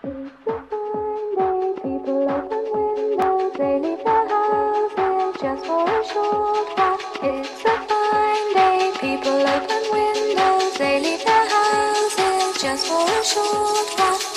It's a fine day, people open windows, they leave their houses just for a short while. It's a fine day, people open windows, they leave their houses just for a short while.